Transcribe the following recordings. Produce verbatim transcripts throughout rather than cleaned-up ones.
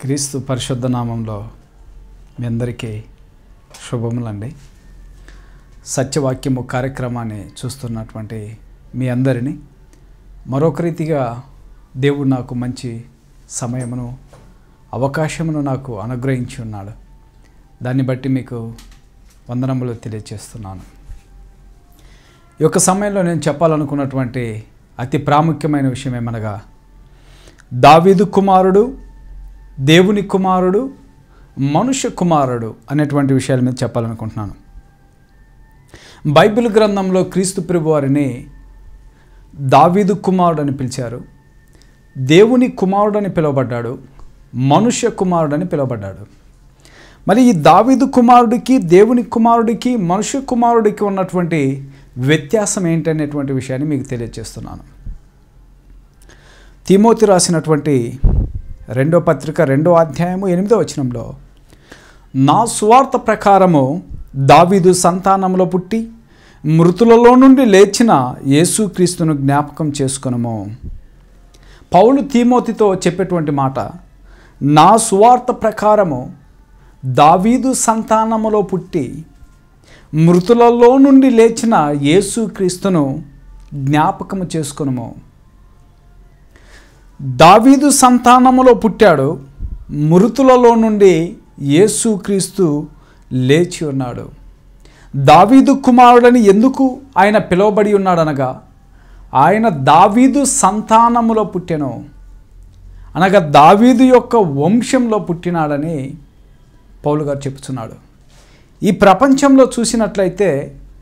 క్రీస్తు పరిశుద్ధ నామంలో మీ అందరికీ శుభములండి. సత్యవాక్యము కార్యక్రమాన్ని చూస్తున్నటువంటి మీ అందరినీ మరొక రీతిగా దేవుడు నాకు మంచి సమయమును అవకాశమును నాకు అనుగ్రహించి ఉన్నాడు. దాన్ని బట్టి మీకు వందనములు తెలియజేస్తున్నాను. ఈ యొక్క సమయంలో నేను చెప్పాలనుకున్నటువంటి అతి ప్రాముఖ్యమైన విషయం ఏమనగా, దావీదు కుమారుడు, దేవుని కుమారుడు, మనుష్య కుమారుడు అనేటువంటి విషయాల మీద చెప్పాలనుకుంటున్నాను. బైబిల్ గ్రంథంలో క్రీస్తు ప్రభువారిని దావీదు కుమారుడు అని పిలిచారు, దేవుని కుమారుడు అని పిలువబడ్డాడు, మనుష్య కుమారుడు అని పిలువబడ్డాడు. మరి ఈ దావీదు కుమారుడికి, దేవుని కుమారుడికి, మనుష్య కుమారుడికి ఉన్నటువంటి వ్యత్యాసం ఏంటనేటువంటి విషయాన్ని మీకు తెలియజేస్తున్నాను. తిమోతి రాసినటువంటి రెండో పత్రిక రెండో అధ్యాయము ఎనిమిదో వచనంలో, నా సువార్త ప్రకారము దావీదు సంతానంలో పుట్టి మృతులలో నుండి లేచిన యేసుక్రీస్తును జ్ఞాపకం చేసుకొనుము. పౌలు తిమోతితో చెప్పేటువంటి మాట, నా సువార్త ప్రకారము దావీదు సంతానములో పుట్టి మృతులలో నుండి లేచిన యేసుక్రీస్తును జ్ఞాపకము చేసుకొనుము. దావీదు సంతానములో పుట్టాడు, మృతులలో నుండి యేసుక్రీస్తు లేచి ఉన్నాడు. దావీదు కుమారుడని ఎందుకు ఆయన పిలువబడి ఉన్నాడనగా, ఆయన దావీదు సంతానములో పుట్టెను అనగా దావీదు యొక్క వంశంలో పుట్టినాడని పౌలు గారు చెప్తున్నాడు. ఈ ప్రపంచంలో చూసినట్లయితే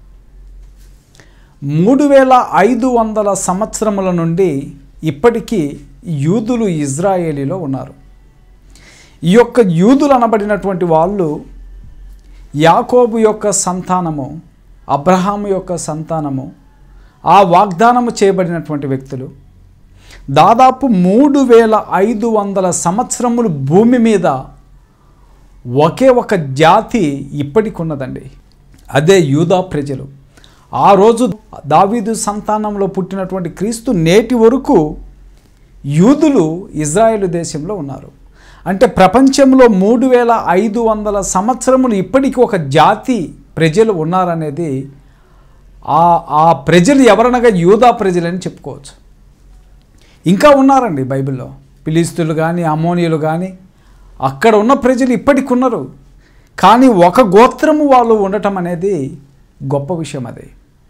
మూడు వేల ఐదు వందల సంవత్సరముల నుండి ఇప్పటికీ యూదులు ఇజ్రాయేలీలో ఉన్నారు. ఈ యొక్క యూదులు అనబడినటువంటి వాళ్ళు యాకోబు యొక్క సంతానము, అబ్రహాము యొక్క సంతానము, ఆ వాగ్దానము చేయబడినటువంటి వ్యక్తులు. దాదాపు మూడు వేల ఐదు వందల సంవత్సరములు భూమి మీద ఒకే ఒక జాతి ఇప్పటికి ఉన్నదండి, అదే యూదా ప్రజలు. ఆ రోజు దావీదు సంతానంలో పుట్టినటువంటి క్రీస్తు నేటి వరకు యూదులు ఇజ్రాయేలు దేశంలో ఉన్నారు. అంటే ప్రపంచంలో మూడు వేల ఐదు వందల సంవత్సరములు ఇప్పటికీ ఒక జాతి ప్రజలు ఉన్నారనేది ఆ ఆ ప్రజలు ఎవరనగా యూదా ప్రజలని చెప్పుకోవచ్చు. ఇంకా ఉన్నారండి బైబిల్లో, ఫిలిస్తీయులు కానీ అమ్మోనీయులు కానీ అక్కడ ఉన్న ప్రజలు ఇప్పటికి ఉన్నారు. కానీ ఒక గోత్రము వాళ్ళు ఉండటం అనేది గొప్ప విషయం. అది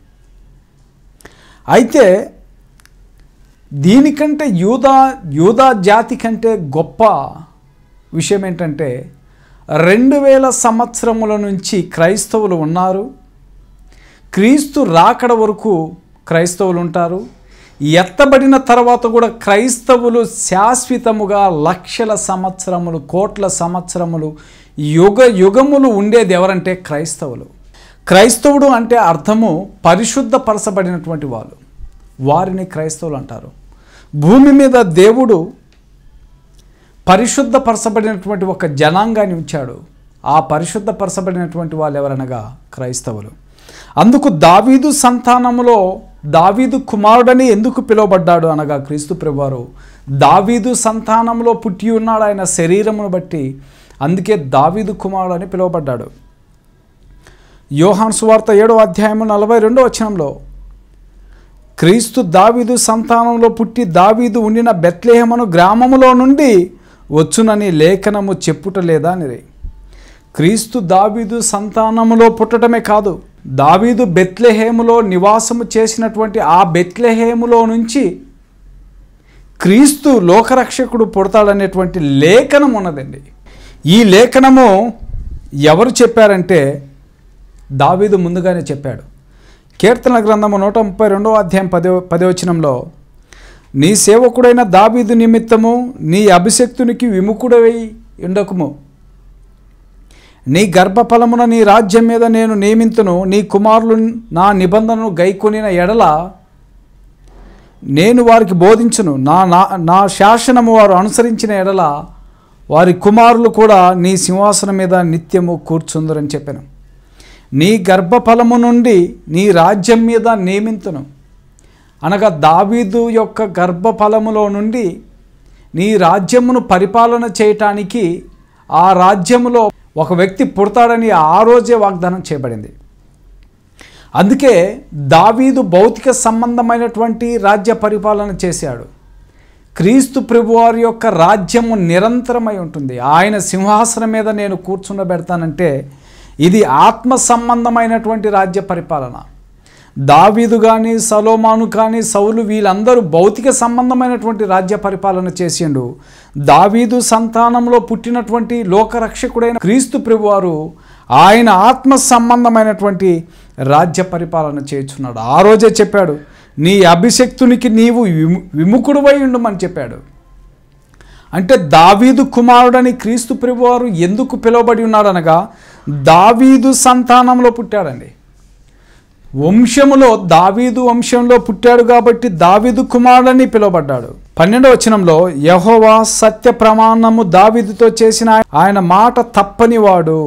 అయితే దీనికంటే యూదా యూదా జాతి కంటే గొప్ప విషయం ఏంటంటే, రెండు వేల సంవత్సరముల నుంచి క్రైస్తవులు ఉన్నారు. క్రీస్తు రాకడ వరకు క్రైస్తవులు ఉంటారు. ఎత్తబడిన తర్వాత కూడా క్రైస్తవులు శాశ్వతముగా లక్షల సంవత్సరములు, కోట్ల సంవత్సరములు, యుగ యుగములు ఉండేది ఎవరంటే క్రైస్తవులు. క్రైస్తవుడు అంటే అర్థము పరిశుద్ధపరచబడినటువంటి వాళ్ళు, వారిని క్రైస్తవులు అంటారు. భూమి మీద దేవుడు పరిశుద్ధపరచబడినటువంటి ఒక జనాంగాన్ని ఉంచాడు. ఆ పరిశుద్ధపరచబడినటువంటి వాళ్ళు ఎవరనగా క్రైస్తవులు. అందుకు దావీదు సంతానములో దావీదు కుమారుడని ఎందుకు పిలువబడ్డాడు అనగా, క్రీస్తు ప్రభువారు దావీదు సంతానంలో పుట్టి ఉన్నాడు ఆయన శరీరమును బట్టి, అందుకే దావీదు కుమారుడు అని పిలువబడ్డాడు. యోహాను సువార్త ఏడో అధ్యాయము నలభై రెండో వచనంలో, క్రీస్తు దావీదు సంతానంలో పుట్టి దావీదు ఉండిన బెత్లెహేము గ్రామములో నుండి వచ్చునని లేఖనము చెప్పుట లేదా అని. క్రీస్తు దావీదు సంతానములో పుట్టడమే కాదు, దావీదు బెత్లెహేములో నివాసము చేసినటువంటి ఆ బెత్లెహేములో నుంచి క్రీస్తు లోకరక్షకుడు పుడతాడనేటువంటి లేఖనం ఉన్నదండి. ఈ లేఖనము ఎవరు చెప్పారంటే దావీదు ముందుగానే చెప్పాడు. కీర్తన గ్రంథము నూట ముప్పై రెండవ అధ్యాయం పదో పదవచనంలో, నీ సేవకుడైన దావీదు నిమిత్తము నీ అభిషక్తునికి విముఖుడవై ఉండకుము, నీ గర్భఫలమున నీ రాజ్యం మీద నేను నియమింతును, నీ కుమారులు నా నిబంధనను గైకొనిన ఎడల నేను వారికి బోధించును, నా నా శాసనము వారు అనుసరించిన ఎడల వారి కుమారులు కూడా నీ సింహాసనం మీద నిత్యము కూర్చుందరని చెప్పాను. నీ గర్భఫలము నుండి నీ రాజ్యం మీద నియమింతును అనగా దావీదు యొక్క గర్భఫలములో నుండి నీ రాజ్యమును పరిపాలన చేయటానికి ఆ రాజ్యములో ఒక వ్యక్తి పుడతాడని ఆ రోజే వాగ్దానం చేయబడింది. అందుకే దావీదు భౌతిక సంబంధమైనటువంటి రాజ్య పరిపాలన చేశాడు. క్రీస్తు ప్రభువారి యొక్క రాజ్యము నిరంతరమై ఉంటుంది. ఆయన సింహాసనం మీద నేను కూర్చుండబెడతానంటే ఇది ఆత్మ సంబంధమైనటువంటి రాజ్య పరిపాలన. దావీదు కానీ, సొలొమోను కానీ, సౌలు వీళ్ళందరూ భౌతిక సంబంధమైనటువంటి రాజ్య పరిపాలన చేసిండు. దావీదు సంతానంలో పుట్టినటువంటి లోకరక్షకుడైన క్రీస్తు ప్రభువారు ఆయన ఆత్మ సంబంధమైనటువంటి రాజ్య పరిపాలన చేస్తున్నాడు. ఆ రోజే చెప్పాడు, నీ అభిషక్తునికి నీవు విము విముఖుడువై ఉండమని చెప్పాడు. అంటే దావీదు కుమారుడని క్రీస్తు ప్రభువారు ఎందుకు పిలువబడి ఉన్నాడనగా దావీదు సంతానంలో పుట్టాడండి. వంశములో దావీదు వంశంలో పుట్టాడు కాబట్టి దావీదు కుమారుడని పిలువబడ్డాడు. పన్నెండవ వచనంలో యెహోవా సత్య ప్రమాణము దావీదుతో చేసిన ఆయన మాట తప్పనివాడు.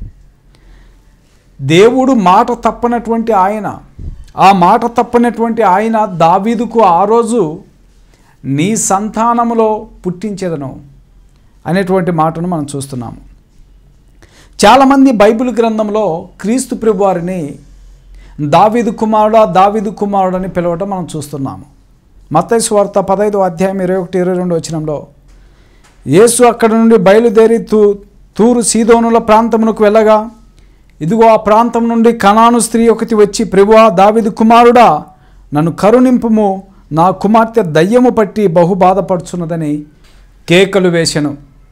దేవుడు మాట తప్పనటువంటి ఆయన, ఆ మాట తప్పనటువంటి ఆయన దావీదుకు ఆ రోజు నీ సంతానములో పుట్టించేదను అనేటువంటి మాటను మనం చూస్తున్నాము. చాలామంది బైబిల్ గ్రంథంలో క్రీస్తు ప్రభువారిని దావీదు కుమారుడా దావీదు కుమారుడు అని పిలవటం మనం చూస్తున్నాము. మత్తయి సువార్త పదైదు అధ్యాయం ఇరవై ఒకటి ఇరవై రెండు వచనంలో యేసు అక్కడి నుండి బయలుదేరి తూ తూరు సీదోనుల ప్రాంతమునకు వెళ్ళగా ఇదిగో ఆ ప్రాంతం నుండి కనాను స్త్రీ ఒకటి వచ్చి, ప్రభువా దావీదు కుమారుడా నన్ను కరుణింపుము, నా కుమార్తె దయ్యము పట్టి బహు బాధపడుచున్నదని కేకలు వేసెను.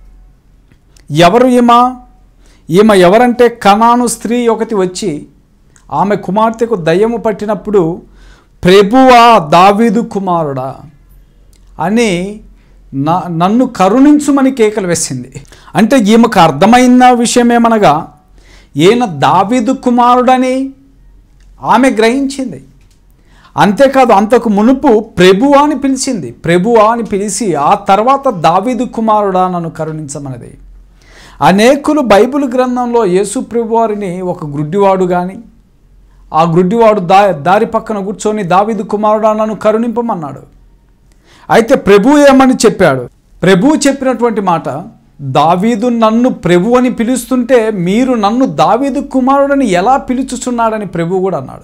ఎవరు ఈమె? ఈమె ఎవరంటే కనాను స్త్రీ ఒకటి వచ్చి ఆమె కుమార్తెకు దయ్యము పట్టినప్పుడు ప్రభువా దావీదు కుమారుడా అని నా నన్ను కరుణించుమని కేకలు వేసింది. అంటే ఈమెకు అర్థమైన విషయం ఏమనగా ఈయన దావీదు కుమారుడని ఆమె గ్రహించింది. అంతేకాదు అంతకు మునుపు ప్రభువా అని పిలిచింది. ప్రభువా అని పిలిచి ఆ తర్వాత దావీదు కుమారుడా నన్ను కరుణించమన్నది. అనేకులు బైబిల్ గ్రంథంలో యేసు ప్రభువారిని ఒక గుడ్డివాడు కానీ, ఆ గుడ్డివాడు దా దారి పక్కన కూర్చొని దావీదు కుమారుడా నన్ను కరుణింపమన్నాడు. అయితే ప్రభు ఏమని చెప్పాడు? ప్రభు చెప్పినటువంటి మాట, దావీదు నన్ను ప్రభు అని పిలుస్తుంటే మీరు నన్ను దావీదు కుమారుడని ఎలా పిలుచుచున్నాడని ప్రభు కూడా అన్నాడు.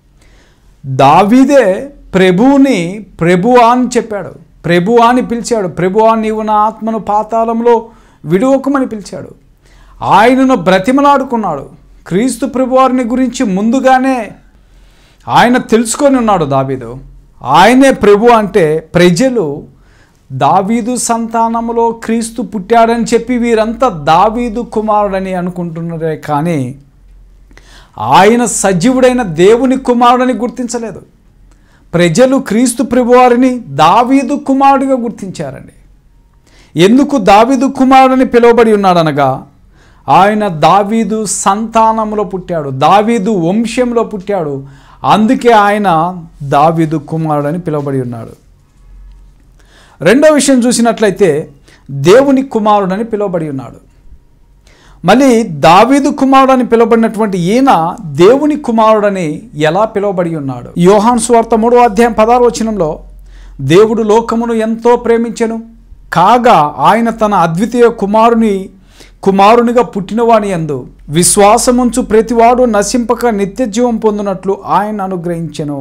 దావీదే ప్రభువుని ప్రభువా అని చెప్పాడు, ప్రభువా అని పిలిచాడు. ప్రభువా నీవు నా ఆత్మను పాతాళంలో విడువకమని పిలిచాడు. ఆయనను బ్రతిమలాడుకున్నాడు. క్రీస్తు ప్రభువారిని గురించి ముందుగానే ఆయన తెలుసుకొని ఉన్నాడు దావీదు. ఆయనే ప్రభు అంటే ప్రజలు దావీదు సంతానములో క్రీస్తు పుట్టాడని చెప్పి వీరంతా దావీదు కుమారుడని అనుకుంటున్నారే కానీ ఆయన సజీవుడైన దేవుని కుమారుడని గుర్తించలేదు. ప్రజలు క్రీస్తు ప్రభువారిని దావీదు కుమారుడిగా గుర్తించారండి. ఎందుకు దావీదు కుమారుడని పిలువబడి ఉన్నాడనగా ఆయన దావీదు సంతానంలో పుట్టాడు, దావీదు వంశంలో పుట్టాడు. అందుకే ఆయన దావీదు కుమారుడని పిలువబడి ఉన్నాడు. రెండో విషయం చూసినట్లయితే దేవుని కుమారుడని పిలువబడి ఉన్నాడు. మళ్ళీ దావీదు కుమారుడని పిలువబడినటువంటి ఈయన దేవుని కుమారుడని ఎలా పిలువబడి ఉన్నాడు? యోహాను సువార్త మూడో అధ్యాయం పదహారు వచనంలో దేవుడు లోకమును ఎంతో ప్రేమించెను, కాగా ఆయన తన అద్వితీయ కుమారుని కుమారునిగా పుట్టినవాని యందు విశ్వాసముంచు ప్రతివాడు నశింపక నిత్య జీవం పొందినట్లు ఆయన అనుగ్రహించెను.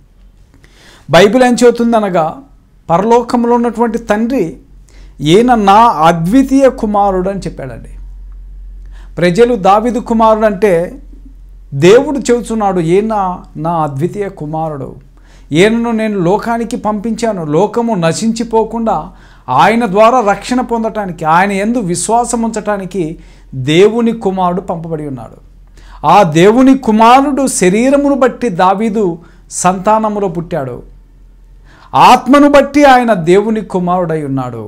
బైబిల్ ఏం చెబుతుందనగా పరలోకంలో ఉన్నటువంటి తండ్రి ఈయన నా అద్వితీయ కుమారుడు అని చెప్పాడండి. ప్రజలు దావీదు కుమారుడు అంటే దేవుడు చెబుతున్నాడు ఈయన నా అద్వితీయ కుమారుడు, ఈయనను నేను లోకానికి పంపించాను, లోకము నశించిపోకుండా ఆయన ద్వారా రక్షణ పొందటానికి, ఆయన యందు విశ్వాసం ఉంచటానికి దేవుని కుమారుడు పంపబడి ఉన్నాడు. ఆ దేవుని కుమారుడు శరీరమును బట్టి దావీదు సంతానములో పుట్టాడు, ఆత్మను బట్టి ఆయన దేవుని కుమారుడై ఉన్నాడు.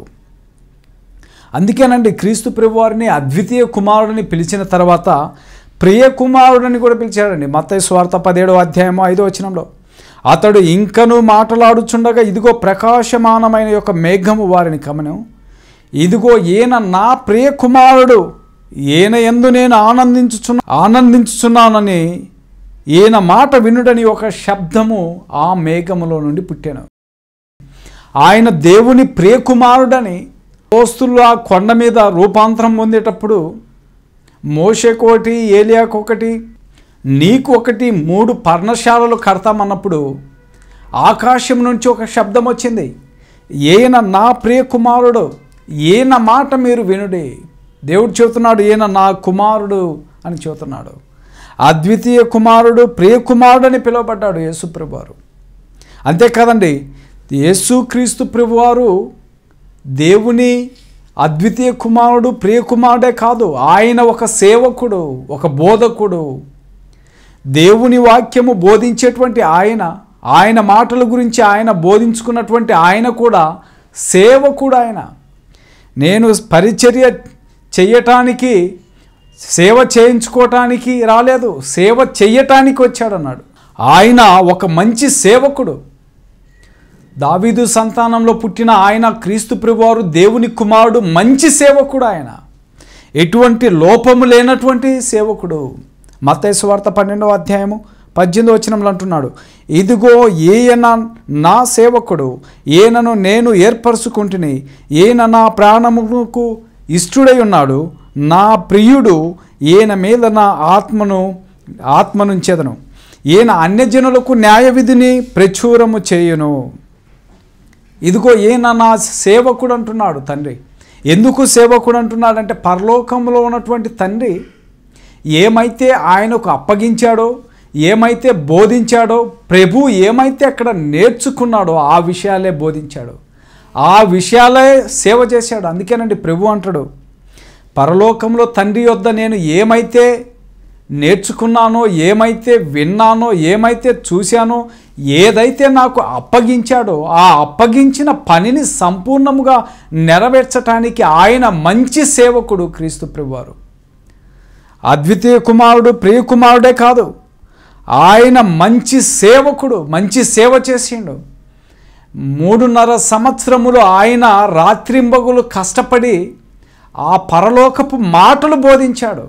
అందుకేనండి క్రీస్తు ప్రభువారిని అద్వితీయ కుమారుడిని పిలిచిన తర్వాత ప్రియ కుమారుడని కూడా పిలిచాడండి. మత్తయి సువార్త పదిహేడో అధ్యాయము ఐదో వచనంలో అతడు ఇంకను మాటలాడుచుండగా ఇదిగో ప్రకాశమానమైన యొక్క మేఘము వారిని కమను, ఇదిగో ఈయన నా ప్రియ కుమారుడు, ఈయన యందు నేను ఆనందించుచున్నా ఆనందించుచున్నానని ఈయన మాట వినుడని ఒక శబ్దము ఆ మేఘములో నుండి పుట్టాను. ఆయన దేవుని ప్రియకుమారుడని అపోస్తలులు ఆ కొండ మీద రూపాంతరం పొందేటప్పుడు మోషేకొకటి, ఏలియాకొకటి, నీకు ఒకటి, మూడు పర్ణశాలలు కడతామన్నప్పుడు ఆకాశం నుంచి ఒక శబ్దం వచ్చింది, ఈయన నా ప్రియకుమారుడు, ఈయన మాట మీరు వినుడి. దేవుడు చెబుతున్నాడు, ఈయన నా కుమారుడు అని చెబుతున్నాడు. అద్వితీయ కుమారుడు, ప్రియకుమారుడు అని పిలువబడ్డాడు యేసు ప్రభువారు. అంతేకాదండి, యేసుక్రీస్తు ప్రభువారు దేవుని అద్వితీయ కుమారుడు, ప్రియకుమారుడే కాదు, ఆయన ఒక సేవకుడు, ఒక బోధకుడు. దేవుని వాక్యము బోధించేటువంటి ఆయన, ఆయన మాటల గురించి ఆయన బోధించుకున్నటువంటి ఆయన కూడా సేవకుడు. ఆయన నేను పరిచర్య చేయటానికి, సేవ చేయించుకోవటానికి రాలేదు, సేవ చెయ్యటానికి వచ్చాడన్నాడు. ఆయన ఒక మంచి సేవకుడు. దావీదు సంతానంలో పుట్టిన ఆయన క్రీస్తు ప్రభువారు దేవుని కుమారుడు, మంచి సేవకుడు. ఆయన ఎటువంటి లోపము లేనటువంటి సేవకుడు. మత్తయి సువార్త పన్నెండవ అధ్యాయము పద్దెనిమిదవ వచనంలో అంటున్నాడు, ఇదిగో ఈయన నా సేవకుడు, ఈయనను నేను ఏర్పరచుకుంటుని, ఈయన నా ప్రాణముకు ఇష్టుడై ఉన్నాడు, నా ప్రియుడు, ఈయన మీద నా ఆత్మను ఆత్మనుంచెదను, ఈయన అన్యజనులకు న్యాయ విధిని ప్రచురము చేయును. ఇదిగో ఈయన నా సేవకుడు అంటున్నాడు తండ్రి. ఎందుకు సేవకుడు అంటున్నాడంటే, పరలోకంలో ఉన్నటువంటి తండ్రి ఏమైతే ఆయనకు అప్పగించాడో, ఏమైతే బోధించాడో, ప్రభు ఏమైతే అక్కడ నేర్చుకున్నాడో ఆ విషయాలే బోధించాడు, ఆ విషయాలే సేవ చేశాడు. అందుకేనండి ప్రభు అంటాడు, పరలోకంలో తండ్రి యొద్ద నేను ఏమైతే నేర్చుకున్నానో, ఏమైతే విన్నానో, ఏమైతే చూశానో, ఏదైతే నాకు అప్పగించాడో ఆ అప్పగించిన పనిని సంపూర్ణముగా నెరవేర్చటానికి ఆయన మంచి సేవకుడు క్రీస్తు ప్రభువారు. అద్వితీయ కుమారుడు, ప్రియకుమారుడే కాదు, ఆయన మంచి సేవకుడు, మంచి సేవ చేసిండు. మూడున్నర సంవత్సరములు ఆయన రాత్రింబగులు కష్టపడి ఆ పరలోకపు మాటలు బోధించాడు.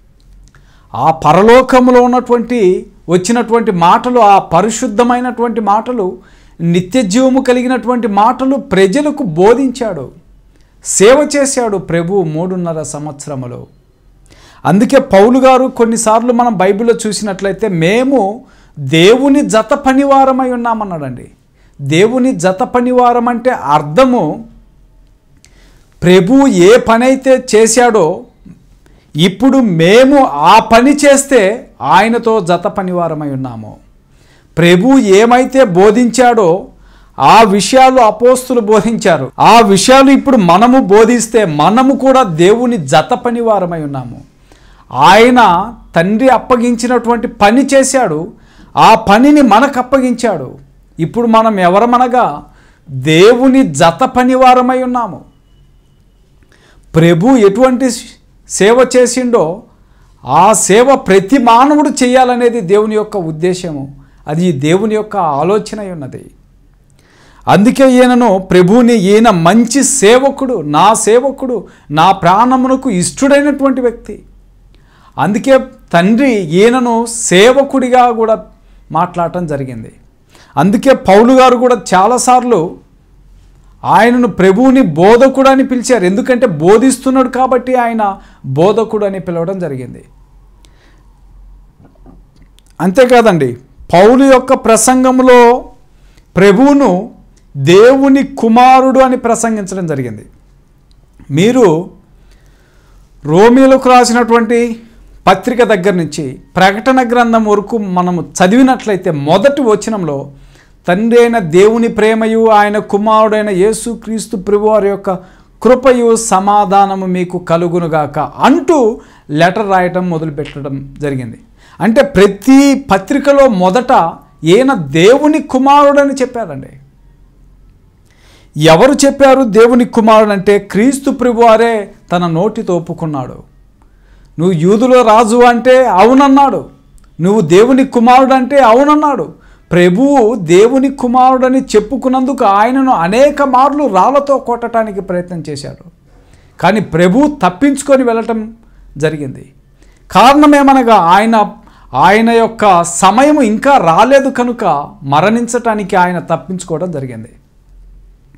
ఆ పరలోకములో ఉన్నటువంటి వచ్చినటువంటి మాటలు, ఆ పరిశుద్ధమైనటువంటి మాటలు, నిత్యజీవము కలిగినటువంటి మాటలు ప్రజలకు బోధించాడు, సేవ చేశాడు ప్రభు మూడున్నర సంవత్సరములు. అందుకే పౌలు గారు కొన్నిసార్లు మనం బైబిల్లో చూసినట్లయితే, మేము దేవుని జత పనివారమై ఉన్నామన్నాడండి. దేవుని జత పనివారం అంటే అర్థము, ప్రభు ఏ పని అయితే చేశాడో ఇప్పుడు మేము ఆ పని చేస్తే ఆయనతో జత పనివారమై ఉన్నాము. ప్రభు ఏమైతే బోధించాడో ఆ విషయాలు అపోస్తులు బోధించారు, ఆ విషయాలు ఇప్పుడు మనము బోధిస్తే మనము కూడా దేవుని జత పనివారమై ఉన్నాము. ఆయన తండ్రి అప్పగించినటువంటి పని చేశాడు, ఆ పనిని మనకు అప్పగించాడు. ఇప్పుడు మనం ఎవరమనగా దేవుని జత పనివారమై ఉన్నాము. ప్రభు ఎటువంటి సేవ చేసిండో ఆ సేవ ప్రతి మానవుడు చేయాలనేది దేవుని యొక్క ఉద్దేశము, అది దేవుని యొక్క ఆలోచన ఉన్నది. అందుకే ఈయనను ప్రభువుని, ఈయన మంచి సేవకుడు, నా సేవకుడు, నా ప్రాణమునకు ఇష్టుడైనటువంటి వ్యక్తి. అందుకే తండ్రి ఈయనను సేవకుడిగా కూడా మాట్లాడటం జరిగింది. అందుకే పౌలు గారు కూడా చాలాసార్లు ఆయనను ప్రభువుని బోధకుడు అని పిలిచారు. ఎందుకంటే బోధిస్తున్నాడు కాబట్టి ఆయన బోధకుడు అని పిలవడం జరిగింది. అంతేకాదండి, పౌలు యొక్క ప్రసంగంలో ప్రభువును దేవుని కుమారుడు అని ప్రసంగించడం జరిగింది. మీరు రోమీలకు రాసినటువంటి పత్రిక దగ్గర నుంచి ప్రకటన గ్రంథం వరకు మనము చదివినట్లయితే మొదటి వచనంలో తండ్రి అయిన దేవుని ప్రేమయు, ఆయన కుమారుడైన యేసుక్రీస్తు ప్రభువారి యొక్క కృపయు సమాధానము మీకు కలుగునుగాక అంటూ లెటర్ రాయటం మొదలుపెట్టడం జరిగింది. అంటే ప్రతి పత్రికలో మొదట ఈయన దేవుని కుమారుడని చెప్పారండి. ఎవరు చెప్పారు దేవుని కుమారుడు అంటే? క్రీస్తు ప్రభువారే తన నోటితో ఒప్పుకున్నాడు. నువ్వు యూదుల రాజు అంటే అవునన్నాడు, నువ్వు దేవుని కుమారుడు అంటే అవునన్నాడు. ప్రభువు దేవుని కుమారుడని చెప్పుకున్నందుకు ఆయనను అనేక మార్లు రాళ్లతో కొట్టడానికి ప్రయత్నం చేశాడు, కానీ ప్రభువు తప్పించుకొని వెళ్ళటం జరిగింది. కారణమేమనగా ఆయన ఆయన యొక్క సమయం ఇంకా రాలేదు కనుక మరణించటానికి ఆయన తప్పించుకోవడం జరిగింది.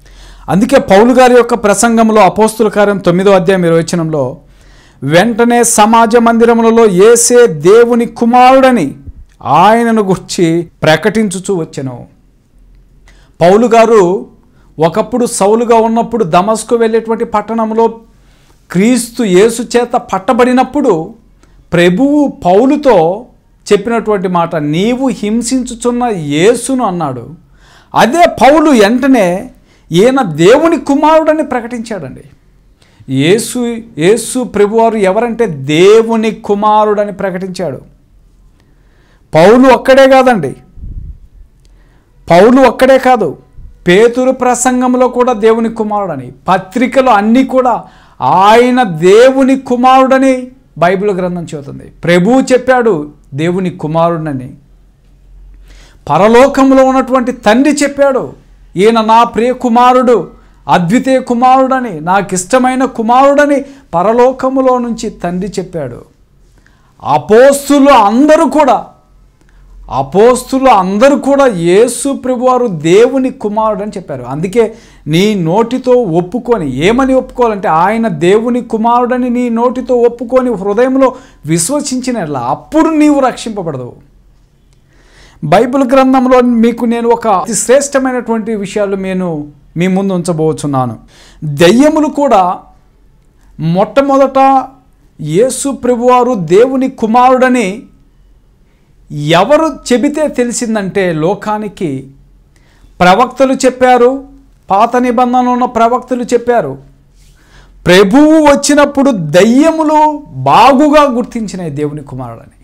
అందుకే పౌలు గారి యొక్క ప్రసంగంలో అపోస్తుల కార్యం తొమ్మిదో అధ్యాయం ఇరవై వచనంలో వెంటనే సమాజ మందిరములలో యేసే దేవుని కుమారుడని ఆయనను గురించి ప్రకటించుచూ వచ్చెను. పౌలు గారు ఒకప్పుడు సౌలుగా ఉన్నప్పుడు దమస్కు వెళ్ళేటువంటి పట్టణంలో క్రీస్తు యేసు చేత పట్టబడినప్పుడు ప్రభువు పౌలుతో చెప్పినటువంటి మాట, నీవు హింసించుచున్న యేసును అన్నాడు. అదే పౌలు వెంటనే ఈయన దేవుని కుమారుడని ప్రకటించాడండి. యేసు యేసు ప్రభువారు ఎవరంటే దేవుని కుమారుడని ప్రకటించాడు. పౌలు ఒక్కడే కాదండి, పౌలు ఒక్కడే కాదు, పేతురు ప్రసంగంలో కూడా దేవుని కుమారుడని, పత్రికలు అన్నీ కూడా ఆయన దేవుని కుమారుడని బైబిల్ గ్రంథం చెబుతుంది. ప్రభువు చెప్పాడు దేవుని కుమారుడని. పరలోకంలో ఉన్నటువంటి తండ్రి చెప్పాడు, ఈయన నా ప్రియ కుమారుడు, అద్వితీయ కుమారుడని, నాకు ఇష్టమైన కుమారుడని పరలోకములో నుంచి తండ్రి చెప్పాడు. అపోస్తులు అందరూ కూడా అపోస్తులు అందరూ కూడా యేసు ప్రభువారు దేవుని కుమారుడు అని చెప్పారు. అందుకే నీ నోటితో ఒప్పుకొని, ఏమని ఒప్పుకోవాలంటే ఆయన దేవుని కుమారుడని నీ నోటితో ఒప్పుకొని హృదయంలో విశ్వసించినట్లా అప్పుడు నీవు రక్షింపబడదు. బైబిల్ గ్రంథంలో మీకు నేను ఒక అతి శ్రేష్టమైనటువంటి విషయాలు నేను మీ ముందు ఉంచబోచున్నాను. దెయ్యములు కూడా మొట్టమొదట యేసు ప్రభువారు దేవుని కుమారుడని ఎవరు చెబితే తెలిసిందంటే లోకానికి ప్రవక్తలు చెప్పారు, పాత నిబంధనలో ఉన్న ప్రవక్తలు చెప్పారు. ప్రభువు వచ్చినప్పుడు దయ్యములు బాగుగా గుర్తించినాయి దేవుని కుమారుడని.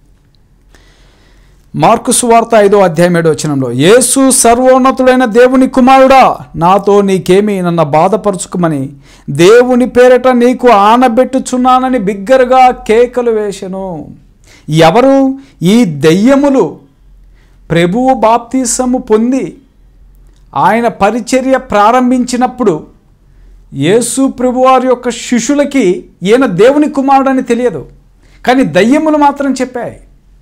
మార్కు సువార్త ఐదో అధ్యాయం ఏడో వచనంలో యేసు సర్వోన్నతుడైన దేవుని కుమారుడా, నాతో నీకేమి నన్ను బాధపరుచుకుమని దేవుని పేరట నీకు ఆనబెట్టుచున్నానని బిగ్గరగా కేకలు వేసెను. ఎవరు? ఈ దెయ్యములు ప్రభువు బాప్తిసము పొంది ఆయన పరిచర్య ప్రారంభించినప్పుడు యేసు ప్రభువారి యొక్క శిష్యులకి ఈయన దేవుని కుమారుడని తెలియదు, కానీ దయ్యములు మాత్రం చెప్పాయి.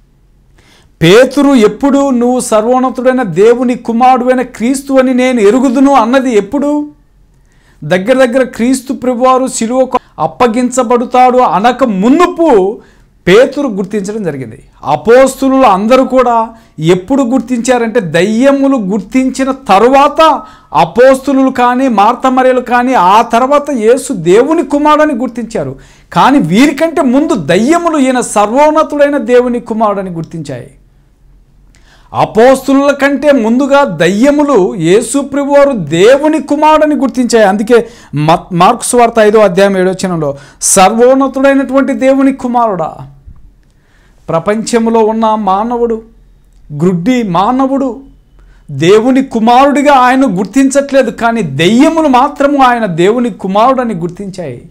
పేతురు ఎప్పుడు నువ్వు సర్వోన్నతుడైన దేవుని కుమారుడైన క్రీస్తు అని నేను ఎరుగుదును అన్నది ఎప్పుడు? దగ్గర దగ్గర క్రీస్తు ప్రభువారు శిలువకు అప్పగించబడతాడు అనక మునుపు పేతురు గుర్తించడం జరిగింది. అపోస్తులు అందరూ కూడా ఎప్పుడు గుర్తించారంటే దయ్యములు గుర్తించిన తరువాత అపోస్తులు కానీ మార్తమరియలు కానీ ఆ తర్వాత యేసు దేవుని కుమారుడని గుర్తించారు. కానీ వీరికంటే ముందు దయ్యములు ఈయన సర్వోన్నతుడైన దేవుని కుమారుడని గుర్తించాయి. అపోస్తుల కంటే ముందుగా దయ్యములు యేసు ప్రభువారు దేవుని కుమారుడని గుర్తించాయి. అందుకే మార్కు సువార్త ఐదో అధ్యాయం ఏడో వచనంలో సర్వోన్నతుడైనటువంటి దేవుని కుమారుడా, ప్రపంచంలో ఉన్న మానవుడు, గ్రుడ్డి మానవుడు దేవుని కుమారుడిగా ఆయన గుర్తించట్లేదు, కానీ దెయ్యములు మాత్రము ఆయన దేవుని కుమారుడని గుర్తించాయి.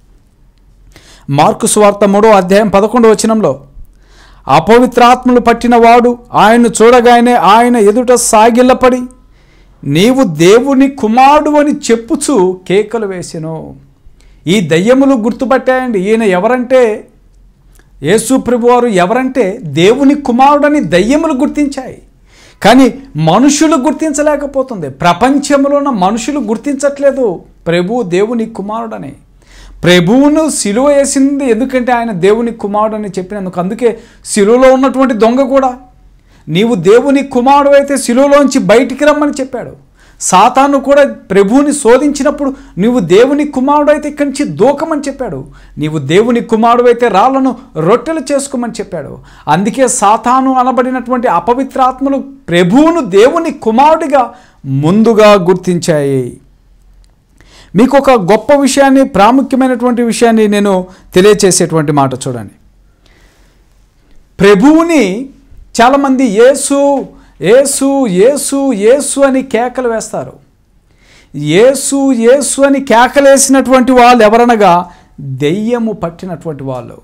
మార్కు సువార్త మూడో అధ్యాయం పదకొండో వచనంలో అపవిత్రాత్మలు పట్టినవాడు ఆయన చూడగానే ఆయన ఎదుట సాగిల్లపడి నీవు దేవుని కుమారుడు అని చెప్పుచు కేకలు వేసెను. ఈ దయ్యములు గుర్తుపట్టాయండి ఈయన ఎవరంటే, యేసు ప్రభువారు ఎవరంటే దేవుని కుమారుడని దయ్యములు గుర్తించాయి. కానీ మనుషులు గుర్తించలేకపోతుంది. ప్రపంచంలో ఉన్న మనుషులు గుర్తించట్లేదు ప్రభు దేవుని కుమారుడని. ప్రభువును సిలువ వేసింది ఎందుకంటే ఆయన దేవుని కుమారుడు అని చెప్పినందుకు. అందుకే సిలువలో ఉన్నటువంటి దొంగ కూడా నీవు దేవుని కుమారుడు అయితే సిలువలోంచి బయటికి రమ్మని చెప్పాడు. సాతాను కూడా ప్రభువుని శోధించినప్పుడు నీవు దేవుని కుమారుడు అయితే ఇక్కడి నుంచి దూకమని చెప్పాడు. నీవు దేవుని కుమారుడు అయితే రాళ్లను రొట్టెలు చేసుకోమని చెప్పాడు. అందుకే సాతాను అనబడినటువంటి అపవిత్రాత్మలు ప్రభువును దేవుని కుమారుడిగా ముందుగా గుర్తించాయి. మీకు ఒక గొప్ప విషయాన్ని, ప్రాముఖ్యమైనటువంటి విషయాన్ని నేను తెలియచేసేటువంటి మాట చూడండి. ప్రభువుని చాలామంది యేసు యేసు యేసు యేసు అని కేకలు వేస్తారు. యేసు యేసు అని కేకలేసినటువంటి వాళ్ళు ఎవరనగా దెయ్యము పట్టినటువంటి వాళ్ళు.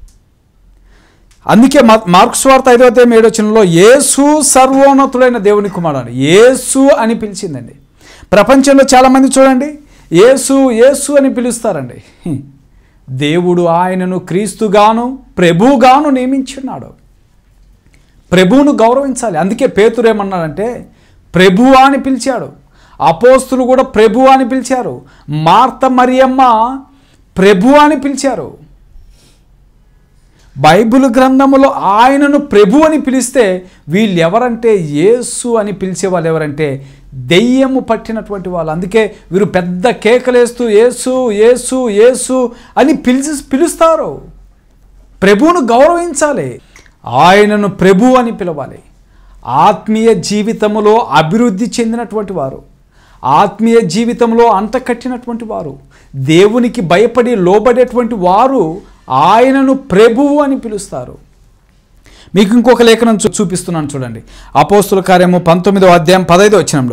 అందుకే మార్కు సువార్త ఐదో అధ్యాయం ఏడో వచనంలో యేసు సర్వోన్నతుడైన దేవుని కుమారుడు యేసు అని పిలిచిందండి. ప్రపంచంలో చాలామంది చూడండి యేసు యేసు అని పిలుస్తారండి. దేవుడు ఆయనను క్రీస్తుగాను ప్రభువుగాను నియమించున్నాడు. ప్రభువును గౌరవించాలి. అందుకే పేతురు ఏమన్నాడంటే ప్రభువా అని పిలిచాడు. అపోస్తులు కూడా ప్రభు అని పిలిచారు. మార్త మరియమ్మ ప్రభు అని పిలిచారు. బైబిల్ గ్రంథములో ఆయనను ప్రభు అని పిలిస్తే వీళ్ళు ఎవరంటే యేసు అని పిలిచే వాళ్ళు ఎవరంటే దెయ్యము పట్టినటువంటి వాళ్ళు. అందుకే వీరు పెద్ద కేకలేస్తూ యేసు యేసు యేసు అని పిలిచి పిలుస్తారు. ప్రభువును గౌరవించాలి, ఆయనను ప్రభు అని పిలవాలి. ఆత్మీయ జీవితంలో అభివృద్ధి చెందినటువంటి వారు, ఆత్మీయ జీవితంలో అంటకట్టినటువంటి వారు, దేవునికి భయపడి లోబడేటువంటి వారు ఆయనను ప్రభువు అని పిలుస్తారు. మీకు ఇంకొక లేఖనం చూ చూపిస్తున్నాను చూడండి. అపోస్తుల కార్యము పంతొమ్మిదవ అధ్యాయం పదైదో వచనంలో,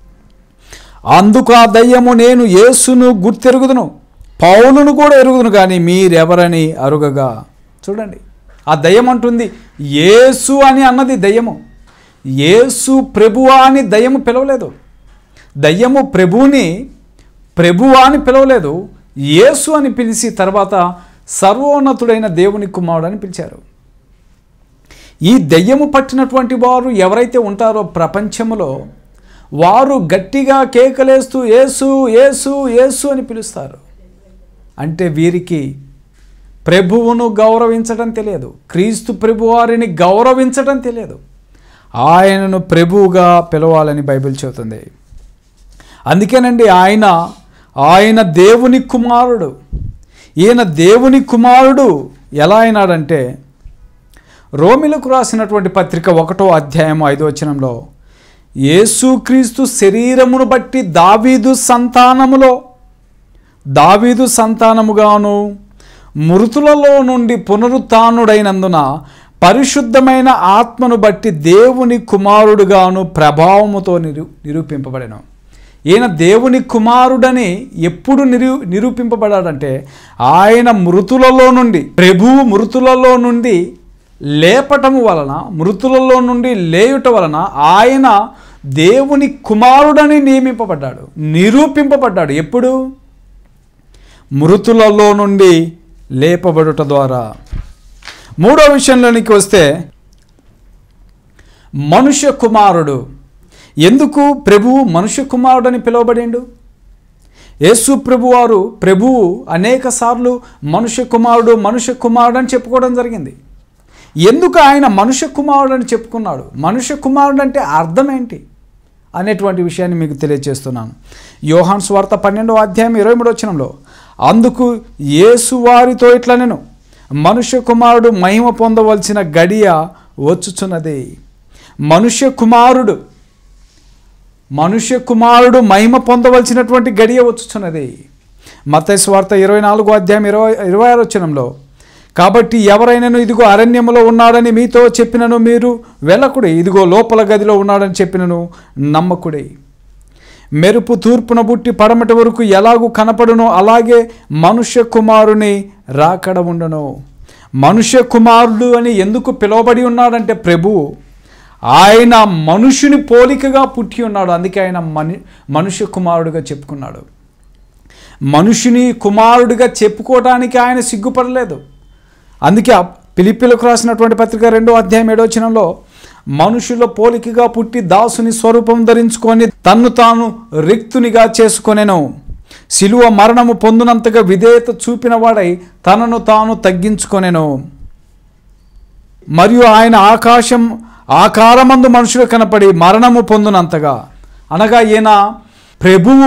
అందుకు ఆ దయ్యము నేను యేసును గుర్తెరుగుదును, పౌలును కూడా ఎరుగుదును, కానీ మీరెవరని అరుగగా. చూడండి, ఆ దయ్యం అంటుంది యేసు అని అన్నది దయ్యము. యేసు ప్రభువా అని దయ్యము పిలవలేదు. దయ్యము ప్రభువుని ప్రభువా అని పిలవలేదు, యేసు అని పిలిచి తర్వాత సర్వోన్నతుడైన దేవుని కుమారుడు అని పిలిచారు. ఈ దెయ్యము పట్టినటువంటి వారు ఎవరైతే ఉంటారో ప్రపంచంలో, వారు గట్టిగా కేకలేస్తూ యేసు యేసు యేసు అని పిలుస్తారు. అంటే వీరికి ప్రభువును గౌరవించడం తెలియదు, క్రీస్తు ప్రభువారిని గౌరవించడం తెలియదు. ఆయనను ప్రభువుగా పిలవాలని బైబిల్ చెబుతుంది. అందుకేనండి ఆయన ఆయన దేవుని కుమారుడు. ఈయన దేవుని కుమారుడు ఎలా అయినాడంటే, రోమిలకు రాసినటువంటి పత్రిక ఒకటో అధ్యాయం ఐదో వచనంలో, యేసుక్రీస్తు శరీరమును బట్టి దావీదు సంతానములో దావీదు సంతానముగాను మృతులలో నుండి పునరుత్థానుడైనందున పరిశుద్ధమైన ఆత్మను బట్టి దేవుని కుమారుడుగాను ప్రభావముతో నిరూ నిరూపింపబడెను. ఈయన దేవుని కుమారుడని ఎప్పుడు నిరూ నిరూపింపబడాడంటే ఆయన మృతులలో నుండి, ప్రభువు మృతులలో నుండి లేపటము వలన, మృతులలో నుండి లేయుట వలన ఆయన దేవుని కుమారుడని నియమింపబడ్డాడు, నిరూపింపబడ్డాడు. ఎప్పుడు? మృతులలో నుండి లేపబడుట ద్వారా. మూడో విషయంలోనికి వస్తే, మనుష్య కుమారుడు. ఎందుకు ప్రభువు మనుష్య కుమారుడని పిలువబడిండు? యేసు ప్రభువారు ప్రభువు అనేక సార్లు మనుష్య కుమారుడు మనుష్య కుమారుడు అని చెప్పుకోవడం జరిగింది. ఎందుకు ఆయన మనుష్య కుమారుడు అని చెప్పుకున్నాడు? మనుష్య కుమారుడు అంటే అర్థం ఏంటి అనేటువంటి విషయాన్ని మీకు తెలియజేస్తున్నాను. యోహాను సువార్త పన్నెండవ అధ్యాయం ఇరవై మూడవ వచనంలో, అందుకు యేసు వారితో ఇట్లా నేను మనుష్య కుమారుడు మహిమ పొందవలసిన గడియ వచ్చుచున్నది. మనుష్య కుమారుడు మనుష్య కుమారుడు మహిమ పొందవలసినటువంటి గడియ వచ్చుచున్నది. మత్తయి సువార్త ఇరవై నాలుగో అధ్యాయం ఇరవై ఇరవై ఆరు వచనంలో, కాబట్టి ఎవరైనాను ఇదిగో అరణ్యములో ఉన్నాడని మీతో చెప్పినను మీరు వెళ్ళకుడి, ఇదిగో లోపల గదిలో ఉన్నాడని చెప్పినను నమ్మకుడి. మెరుపు తూర్పున బుట్టి పడమటి వరకు ఎలాగూ కనపడునో అలాగే మనుష్య కుమారుని రాకడ ఉండను. మనుష్య కుమారుడు అని ఎందుకు పిలువబడి ఉన్నాడంటే, ప్రభువు ఆయన మనుషుని పోలికగా పుట్టి ఉన్నాడు. అందుకే ఆయన మను మనుష్య కుమారుడుగా చెప్పుకున్నాడు. మనుషుని కుమారుడిగా చెప్పుకోవడానికి ఆయన సిగ్గుపడలేదు. అందుకే ఫిలిప్పీలకు రాసినటువంటి పత్రిక రెండో అధ్యాయం ఏడో వచనంలో, మనుషుల పోలికగా పుట్టి దాసుని స్వరూపం ధరించుకొని తన్ను తాను రిక్తునిగా చేసుకొనెను, శిలువ మరణము పొందునంతగా విధేయత చూపిన వాడై తనను తాను తగ్గించుకొనెను. మరియు ఆయన ఆకాశం ఆకారమందు మనుషులు కనపడి మరణము పొందునంతగా, అనగా ఈయన ప్రభువు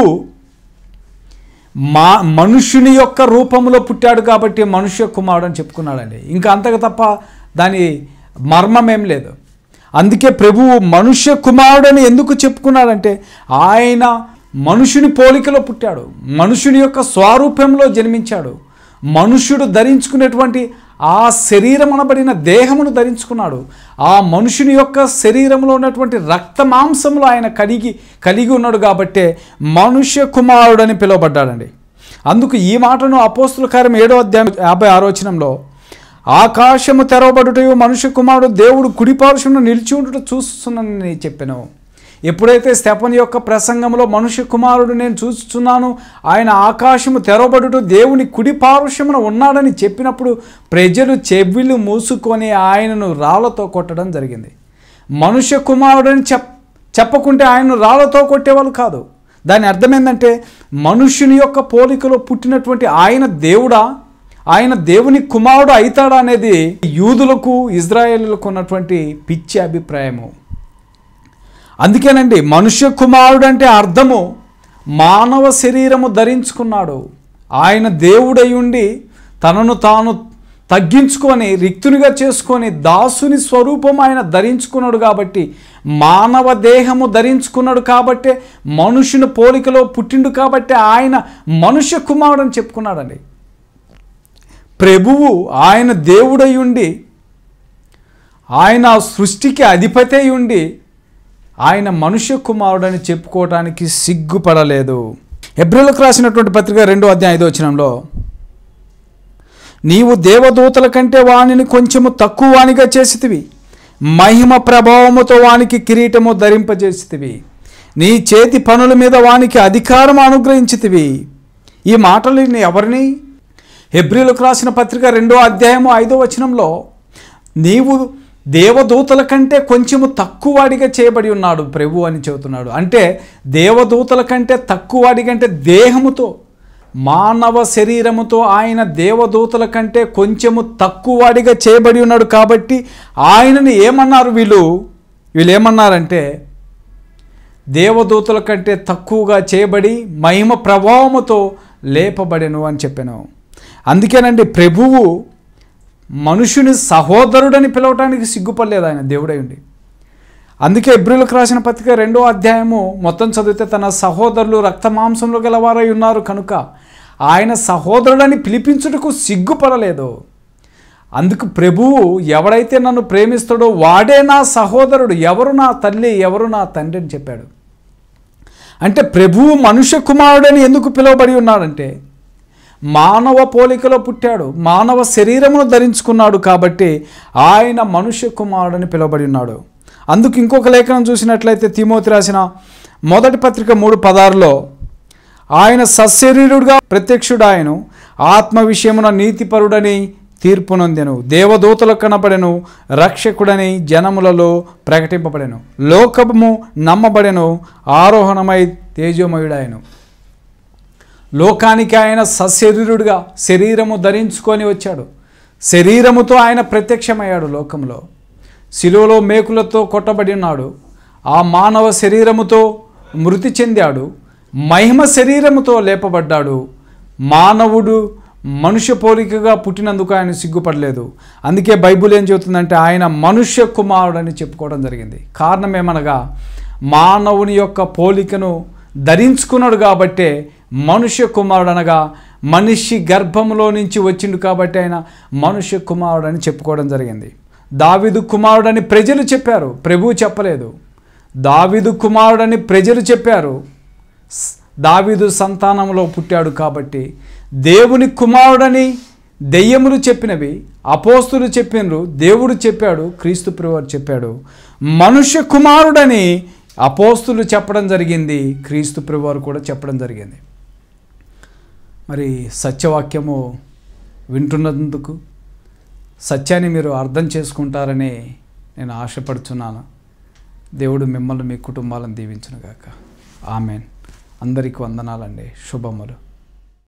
మా మనుషుని యొక్క రూపంలో పుట్టాడు కాబట్టి మనుష్య కుమారుడు అని చెప్పుకున్నాడండి. ఇంకా అంతగా తప్ప దాని మర్మం ఏం లేదు. అందుకే ప్రభువు మనుష్య కుమారుడని ఎందుకు చెప్పుకున్నాడంటే, ఆయన మనుషుని పోలికలో పుట్టాడు, మనుషుని యొక్క స్వరూపంలో జన్మించాడు, మనుష్యుడు ధరించుకునేటువంటి ఆ శరీరం అనబడిన దేహమును ధరించుకున్నాడు. ఆ మనుషుని యొక్క శరీరంలో ఉన్నటువంటి రక్త మాంసములు ఆయన కలిగి కలిగి ఉన్నాడు కాబట్టే మనుష్య కుమారుడని పిలువబడ్డాడండి. అందుకు ఈ మాటను అపోస్తుల కార్యం ఏడో అధ్యాయం యాభై ఆరో వచనంలో, ఆకాశము తెరవబడుటయు మనుష్య కుమారుడు దేవుడు కుడిపార్శ్వమున నిలిచి ఉండుట చూస్తున్నానని చెప్పాను. ఎప్పుడైతే స్తెఫను యొక్క ప్రసంగంలో మనుష్య కుమారుడు నేను చూస్తున్నాను, ఆయన ఆకాశము తెరవబడుట దేవుని కుడి పార్శ్వమున ఉన్నాడని చెప్పినప్పుడు ప్రజలు చెవిలు మూసుకొని ఆయనను రాళ్లతో కొట్టడం జరిగింది. మనుష్య కుమారుడని చెప్ చెప్పకుంటే ఆయనను రాళ్లతో కొట్టేవాళ్ళు కాదు. దాని అర్థం ఏంటంటే మనుష్యుని యొక్క పోలికలో పుట్టినటువంటి ఆయన దేవుడా, ఆయన దేవుని కుమారుడు అవుతాడా అనేది యూదులకు ఇజ్రాయేలులకు ఉన్నటువంటి పిచ్చి అభిప్రాయము. అందుకేనండి మనుష్య కుమారుడు అంటే అర్థము మానవ శరీరము ధరించుకున్నాడు. ఆయన దేవుడై ఉండి తనను తాను తగ్గించుకొని రిక్తునిగా చేసుకొని దాసుని స్వరూపం ఆయన ధరించుకున్నాడు. కాబట్టి మానవ దేహము ధరించుకున్నాడు కాబట్టి మనుషుని పోలికలో పుట్టిండు కాబట్టి ఆయన మనుష్య కుమారుడు అని చెప్పుకున్నాడండి. ప్రభువు ఆయన దేవుడై ఉండి ఆయన సృష్టికి అధిపతి అయి ఉండి ఆయన మనుష్య కుమారుడని చెప్పుకోవడానికి సిగ్గుపడలేదు. హెబ్రీయులకు రాసినటువంటి పత్రిక రెండో అధ్యాయం ఐదో వచనంలో, నీవు దేవదూతల కంటే వానిని కొంచెము తక్కువ వానిగా చేసితివి, మహిమ ప్రభావముతో వానికి కిరీటము ధరింపజేసితివి, నీ చేతి పనుల మీద వానికి అధికారం అనుగ్రహించితివి. ఈ మాటలు ఎవరిని? హెబ్రీయులకు రాసిన పత్రిక రెండో అధ్యాయము ఐదో వచనంలో, నీవు దేవదూతల కంటే కొంచెము తక్కువవాడిగా చేయబడి ఉన్నాడు ప్రభు అని చెబుతున్నాడు. అంటే దేవదూతల కంటే తక్కువవాడిగా అంటే దేహముతో మానవ శరీరముతో ఆయన దేవదూతల కంటే కొంచెము తక్కువవాడిగా చేయబడి ఉన్నాడు. కాబట్టి ఆయనని ఏమన్నారు వీళ్ళు వీళ్ళు ఏమన్నారంటే దేవదూతల కంటే తక్కువగా చేయబడి మహిమ ప్రభావముతో లేపబడెను అని చెప్పాను. అందుకేనండి ప్రభువు మనుషుని సహోదరుడని పిలవటానికి సిగ్గుపడలేదు ఆయన దేవుడై ఉండి. అందుకే హెబ్రీయులకు రాసిన పత్రిక రెండో అధ్యాయము మొత్తం చదివితే తన సహోదరులు రక్త మాంసంలో గలవారై ఉన్నారు కనుక ఆయన సహోదరుడని పిలిపించుటకు సిగ్గుపడలేదు. అందుకు ప్రభువు ఎవడైతే నన్ను ప్రేమిస్తాడో వాడే నా సహోదరుడు, ఎవరు నా తల్లి ఎవరు నా తండ్రి అని చెప్పాడు. అంటే ప్రభువు మనుష్య కుమారుడని ఎందుకు పిలువబడి ఉన్నాడంటే మానవ పోలికలో పుట్టాడు, మానవ శరీరమును ధరించుకున్నాడు కాబట్టి ఆయన మనుష్య కుమారుడని పిలువబడి ఉన్నాడు. అందుకు ఇంకొక లేఖనం చూసినట్లయితే తిమోతి రాసిన మొదటి పత్రిక మూడు పదార్లో, ఆయన సశరీరుడుగా ప్రత్యక్షుడాయను, ఆత్మ విషయమున నీతిపరుడని తీర్పు నొందెను, దేవదూతలకు కనబడెను, రక్షకుడని జనములలో ప్రకటింపబడెను, లోకము నమ్మబడెను, ఆరోహణమై తేజోమయుడాయను. లోకానికి ఆయన సశరీరుడుగా శరీరము ధరించుకొని వచ్చాడు. శరీరముతో ఆయన ప్రత్యక్షమయ్యాడు లోకంలో. శిలువలో మేకులతో కొట్టబడి ఉన్నాడు. ఆ మానవ శరీరముతో మృతి చెందాడు. మహిమ శరీరముతో లేపబడ్డాడు. మానవుడు మనుష్య పోలికగా పుట్టినందుకు ఆయన సిగ్గుపడలేదు. అందుకే బైబిల్ ఏం చెబుతుందంటే ఆయన మనుష్య కుమారుడని చెప్పుకోవడం జరిగింది. కారణం ఏమనగా మానవుని యొక్క పోలికను ధరించుకున్నాడు కాబట్టే మనుష్య కుమారుడు అనగా మనిషి గర్భంలో నుంచి వచ్చిండు కాబట్టి ఆయన మనుష్య కుమారుడు అని చెప్పుకోవడం జరిగింది. దావీదు కుమారుడని ప్రజలు చెప్పారు, ప్రభువు చెప్పలేదు. దావీదు కుమారుడని ప్రజలు చెప్పారు, దావీదు సంతానంలో పుట్టాడు కాబట్టి. దేవుని కుమారుడని దెయ్యములు చెప్పినవి, అపోస్తులు చెప్పినరు, దేవుడు చెప్పాడు, క్రీస్తు ప్రభువు చెప్పాడు. మనుష్య కుమారుడని అపోస్తులు చెప్పడం జరిగింది, క్రీస్తు ప్రభువు కూడా చెప్పడం జరిగింది. మరి సత్యవాక్యము వింటున్నందుకు సత్యాన్ని మీరు అర్థం చేసుకుంటారని నేను ఆశపడుతున్నాను. దేవుడు మిమ్మల్ని మీ కుటుంబాలను దీవించునుగాక. ఆమెన్. అందరికీ వందనాలండి. శుభములు.